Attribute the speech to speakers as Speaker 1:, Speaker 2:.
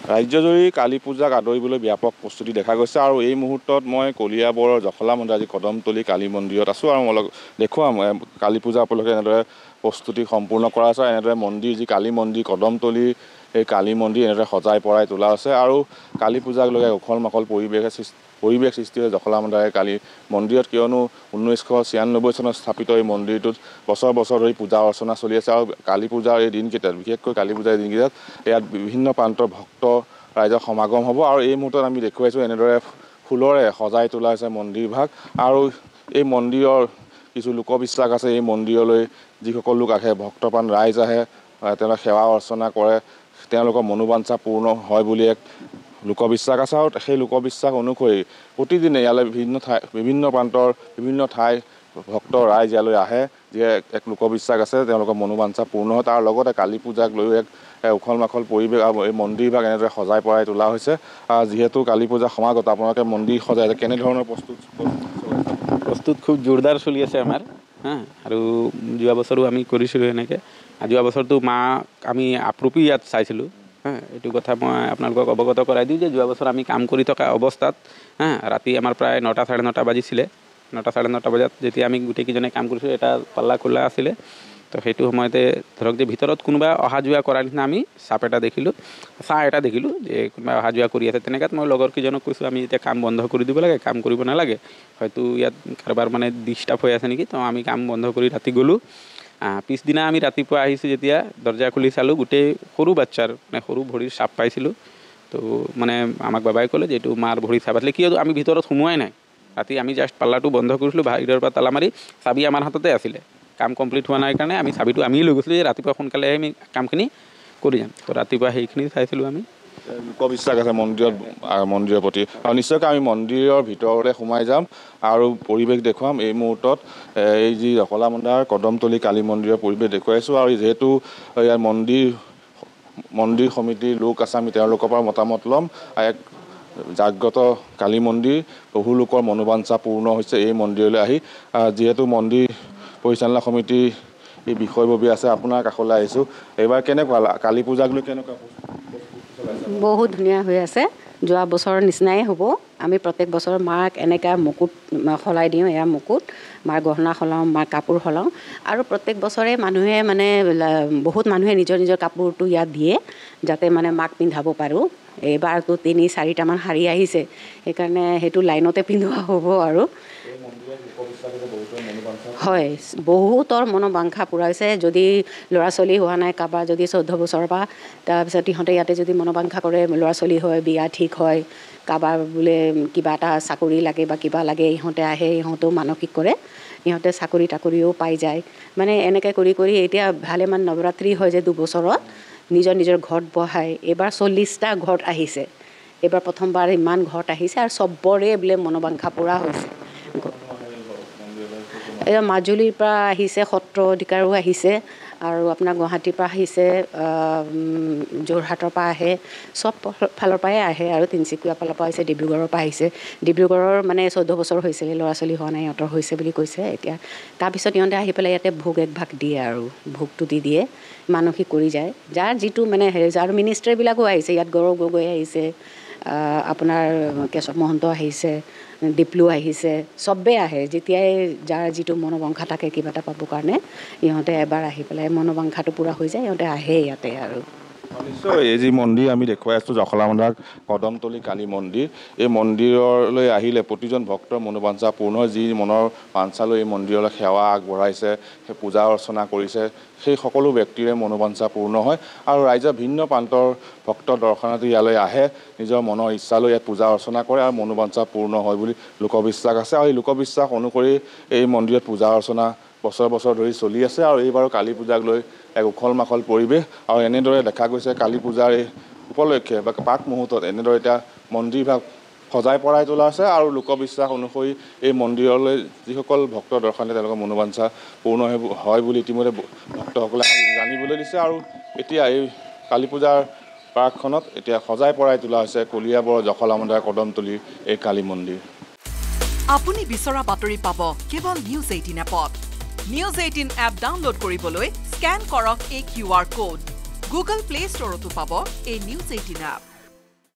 Speaker 1: ৰাজ্যজুৰি কালী পূজাক আদৰিবলৈ ব্যাপক প্ৰস্তুতি দেখা গৈছে আৰু এই মুহূৰ্তত মই কলিয়াবৰৰ জখলা মন্দিৰ আজি কদমতলি কালী মন্দিৰত আছোঁ আৰু মই দেখুৱাম কালী পূজা উপলক্ষে এনেদৰে প্ৰস্তুতি সম্পূৰ্ণ কৰা আছে এনেদৰে মন্দিৰ যি কালী মন্দিৰ কদমতলি এই কালী মন্দিৰ এনেদৰে সজাই পৰাই তোলা আছে আৰু কালী পূজাক লৈ উখল মাখল পৰিৱেশ সৃষ্টি হৈ জখলা মন্দিৰে কালী মন্দিৰত কিয়নো 1996 চনত স্থাপিত এই মন্দিৰটোত বছৰ বছৰ ধৰি পূজা অৰ্চনা চলি আছে আৰু কালী পূজাৰ এই দিনকেইটাত বিশেষকৈ কালী পূজাৰ এই দিনকেইটাত ইয়াত বিভিন্ন প্ৰান্তৰ ভক্ত ৰাইজৰ সমাগম হ'ব আৰু এই মুহূৰ্তত আমি দেখুৱাইছোঁ এনেদৰে ফুলৰে সজাই তোলা হৈছে মন্দিৰভাগ আৰু এই মন্দিৰৰ কিছু লোকবিশ্বাস আছে এই মন্দিৰলৈ যিসকল লোক আহে ভক্তপ্ৰাণ ৰাইজ আহে তেওঁলোকে সেৱা অৰ্চনা কৰে তেওঁলোকৰ মনোবাঞ্ছা পূৰ্ণ হয় বুলি এক লোকবিশ্বাস আছে আৰু সেই লোকবিশ্বাস অনুসৰি প্ৰতিদিনে ইয়ালৈ বিভিন্ন প্ৰান্তৰ বিভিন্ন ঠাই ভক্ত ৰাইজ ইয়ালৈ আহে যি এক লোকবিশ্বাস আছে তেওঁলোকৰ মনোবাঞ্ছা পূৰ্ণ হয় তাৰ লগতে কালী পূজাক লৈ এক উখল মাখল পৰিৱেশ আৰু এই মন্দিৰভাগ এনেদৰে সজাই পৰাই তোলা হৈছে যিহেতু কালী পূজা সমাগত আপোনালোকে মন্দিৰ সজাই কেনেধৰণৰ
Speaker 2: প্ৰস্তুত খুব জোৰদাৰ চলি আছে আমাৰ আৰু যোৱা বছৰো আমি কৰিছিলোঁ এনেকৈ যোৱা বছৰটো মাক আমি আপৰূপী ইয়াত চাইছিলোঁ এইটো কথা মই আপোনালোকক অৱগত কৰাই দিওঁ যে যোৱা বছৰ আমি কাম কৰি থকা অৱস্থাত ৰাতি আমাৰ প্ৰায় 9টা 9:30 বাজিছিলে 9টা 9:30 বজাত যেতিয়া আমি গোটেইকেইজনে কাম কৰিছোঁ এটা পাল্লা খোলা আছিলে তো সেইটো সময়তে ধৰক যে ভিতৰত কোনোবা অহা যোৱা কৰাৰ নিচিনা আমি চাহ এটা দেখিলোঁ যে কোনোবা অহা যোৱা কৰি আছে তেনেকুৱাত মই লগৰ কেইজনক কৈছোঁ আমি এতিয়া কাম বন্ধ কৰি দিব লাগে কাম কৰিব নালাগে হয়তো ইয়াত কাৰোবাৰ মানে ডিষ্টাৰ্ব হৈ আছে নেকি তো আমি কাম বন্ধ কৰি ৰাতি গ'লোঁ পিছদিনা আমি ৰাতিপুৱা আহিছোঁ যেতিয়া দৰ্জা খুলি চালোঁ গোটেই সৰু বাচ্চাৰ মানে সৰু ভৰিৰ চাপ পাইছিলোঁ তো মানে আমাক বাবাই ক'লে যে এইটো মাৰ ভৰিৰ চাপ আছিলে কিয় আমি ভিতৰত সোমোৱাই নাই ৰাতি আমি জাষ্ট পাল্লাটো বন্ধ কৰিছিলোঁ বাহিৰৰ পৰা তালা মাৰি চাবি আমাৰ হাততে আছিলে কাম কমপ্লিট হোৱা নাই কাৰণে আমি চাবিটো আমি লৈ গৈছিলোঁ যে ৰাতিপুৱা সোনকালে আমি কামখিনি কৰি যাম তো ৰাতিপুৱা সেইখিনি চাইছিলোঁ আমি
Speaker 1: লোকবিশ্বাস আছে মন্দিৰৰ প্ৰতি আৰু নিশ্চয়কৈ আমি মন্দিৰৰ ভিতৰলৈ সোমাই যাম আৰু পৰিৱেশ দেখুৱাম এই মুহূৰ্তত এই যি জখলা মন্দিৰ কদমতলি কালী মন্দিৰৰ পৰিৱেশ দেখুৱাইছোঁ আৰু যিহেতু ইয়াৰ মন্দিৰ সমিতিৰ লোক আছে আমি তেওঁলোকৰ পৰা মতামত ল'ম এক জাগ্ৰত কালী মন্দিৰ বহু লোকৰ মনোবাঞ্ছা পূৰ্ণ হৈছে এই মন্দিৰলৈ আহি যিহেতু মন্দিৰ পৰিচালনা সমিতিৰ এই বিষয়ববী আছে আপোনাৰ কাষলৈ আহিছোঁ এইবাৰ কেনেকুৱা কালী পূজাক লৈ কেনেকুৱা
Speaker 3: বহুত ধুনীয়া হৈ আছে যোৱা বছৰৰ নিচিনাই হ'ব আমি প্ৰত্যেক বছৰ মাক এনেকৈ মুকুট সলাই দিওঁ এয়া মুকুট মাৰ গহনা সলাওঁ মাৰ কাপোৰ সলাওঁ আৰু প্ৰত্যেক বছৰে মানুহে মানে বহুত মানুহে নিজৰ নিজৰ কাপোৰটো ইয়াত দিয়ে যাতে মানে মাক পিন্ধাব পাৰোঁ এইবাৰতো 3-4টামান শাৰী আহিছে সেইকাৰণে সেইটো লাইনতে পিন্ধোৱা হ'ব আৰু হয় বহুতৰ মনোবাঞ্ছা পূৰাইছে যদি ল'ৰা ছোৱালী হোৱা নাই কাৰোবাৰ যদি 14 বছৰৰ পৰা তাৰপিছত ইহঁতে ইয়াতে যদি মনোবাঞ্ছা কৰে ল'ৰা ছোৱালী হয় বিয়া ঠিক হয় কাৰোবাৰ বোলে কিবা এটা চাকৰি লাগে বা কিবা লাগে ইহঁতে আহে ইহঁতেও মানসিক কৰে ইহঁতে চাকৰি তাকৰিও পাই যায় মানে এনেকৈ কৰি এতিয়া ভালেমান নৱৰাত্ৰি হয় যে 2 বছৰত নিজৰ ঘৰত বহাই এইবাৰ 40টা ঘৰত আহিছে এইবাৰ প্ৰথমবাৰ ইমান ঘৰত আহিছে আৰু চবৰে বোলে মনোবাঞ্ছা পূৰা হৈছে এই মাজুলীৰ পৰা আহিছে সত্ৰ অধিকাৰো আহিছে আৰু আপোনাৰ গুৱাহাটীৰ পৰা আহিছে যোৰহাটৰ পৰা আহে চব ফালৰ পৰাই আহে আৰু তিনিচুকীয়া ফালৰ পৰা আহিছে ডিব্ৰুগড়ৰ পৰা আহিছে ডিব্ৰুগড়ৰ মানে 14 বছৰ হৈছিলে ল'ৰা ছোৱালী হোৱা নাই ইহঁতৰ হৈছে বুলি কৈছে এতিয়া তাৰপিছত ইহঁতে আহি পেলাই ইয়াতে ভোগ এক ভাগ দিয়ে আৰু ভোগটো দি দিয়ে মানসিক কৰি যায় যাৰ যিটো মানে হেৰি আৰু মিনিষ্টাৰবিলাকো আহিছে ইয়াত গৌৰৱ গগৈ আহিছে আপোনাৰ কেশৱ মহন্ত আহিছে ডিপ্লু আহিছে চবেই আহে যেতিয়াই যাৰ যিটো মনোবাঞ্ছা থাকে কিবা এটা পাবৰ কাৰণে ইহঁতে এবাৰ আহি পেলাই মনোবাঞ্ছাটো পূৰা হৈ যায় ইহঁতে আহে ইয়াতে আৰু
Speaker 1: নিশ্চয় এই যি মন্দিৰ আমি দেখুৱাই আছোঁ জখলা মন্দিৰ কদমতলি কালী মন্দিৰ এই মন্দিৰলৈ আহিলে প্ৰতিজন ভক্তৰ মনোবাঞ্ছা পূৰ্ণ হয় যি মনৰ বাঞ্ছালৈ এই মন্দিৰলৈ সেৱা আগবঢ়াইছে সেই পূজা অৰ্চনা কৰিছে সেই সকলো ব্যক্তিৰে মনোবাঞ্ছা পূৰ্ণ হয় আৰু ৰাইজৰ ভিন্ন প্ৰান্তৰ ভক্ত দৰ্শনাৰ্থী ইয়ালৈ আহে নিজৰ মনৰ ইচ্ছালৈ ইয়াত পূজা অৰ্চনা কৰে আৰু মনোবাঞ্ছা পূৰ্ণ হয় বুলি লোকবিশ্বাস আছে আৰু এই লোকবিশ্বাস অনুসৰি এই মন্দিৰত পূজা অৰ্চনা বছৰ ধৰি চলি আছে আৰু এইবাৰো কালী পূজাক লৈ এক উখল মাখল পৰিৱেশ আৰু এনেদৰে দেখা গৈছে কালী পূজাৰ এই উপলক্ষে বা পাক মুহূৰ্তত এনেদৰে এতিয়া মন্দিৰভাগ সজাই পৰাই তোলা আছে আৰু লোকবিশ্বাস অনুসৰি এই মন্দিৰলৈ যিসকল ভক্ত দৰ্শনাৰ্থী তেওঁলোকৰ মনোবাঞ্ছা পূৰ্ণ হয় বুলি ইতিমধ্যে ভক্তসকলে জানিবলৈ দিছে আৰু এতিয়া এই কালী পূজাৰ পাৰ্কখনত এতিয়া সজাই পৰাই তোলা হৈছে কলিয়াবৰ জখলা মন্দিৰ কদমতলি এই কালী মন্দিৰ
Speaker 4: আপুনি বিচৰা বাতৰি পাব কেৱল News18 এপত News18 এপ ডাউনলোড কৰিবলৈ স্ক্যান কৰক এই QR code Google Play Store তো পাব এই News18 এপ